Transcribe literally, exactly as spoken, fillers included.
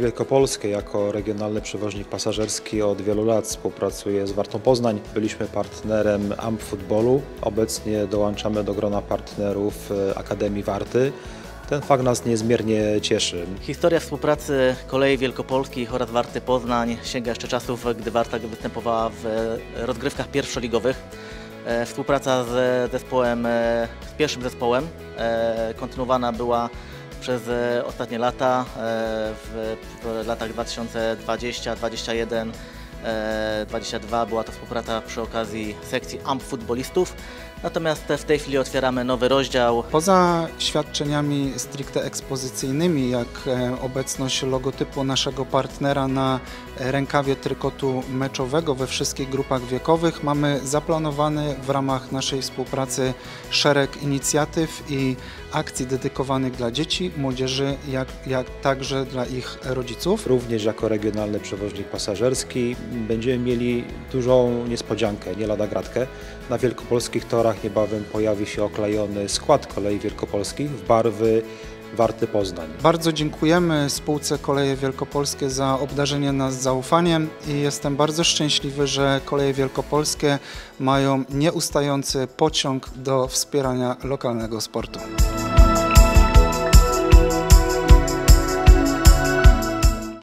Wielkopolskie jako regionalny przewoźnik pasażerski od wielu lat współpracuje z Wartą Poznań. Byliśmy partnerem A M P Futbolu, obecnie dołączamy do grona partnerów Akademii Warty. Ten fakt nas niezmiernie cieszy. Historia współpracy Kolei Wielkopolskich oraz Warty Poznań sięga jeszcze czasów, gdy Warta występowała w rozgrywkach pierwszoligowych. Współpraca z zespołem, z pierwszym zespołem kontynuowana była przez ostatnie lata, w, w latach dwa tysiące dwudziestym, dwudziestym pierwszym, dwudziestym drugim była to współpraca przy okazji sekcji A M P futbolistów. Natomiast w tej chwili otwieramy nowy rozdział. Poza świadczeniami stricte ekspozycyjnymi, jak obecność logotypu naszego partnera na rękawie trykotu meczowego we wszystkich grupach wiekowych, mamy zaplanowany w ramach naszej współpracy szereg inicjatyw i akcji dedykowanych dla dzieci, młodzieży, jak, jak także dla ich rodziców. Również jako regionalny przewoźnik pasażerski będziemy mieli dużą niespodziankę, nie lada gratkę. Na wielkopolskich torach niebawem pojawi się oklejony skład Kolei Wielkopolskich w barwy Warty Poznań. Bardzo dziękujemy spółce Koleje Wielkopolskie za obdarzenie nas zaufaniem i jestem bardzo szczęśliwy, że Koleje Wielkopolskie mają nieustający pociąg do wspierania lokalnego sportu.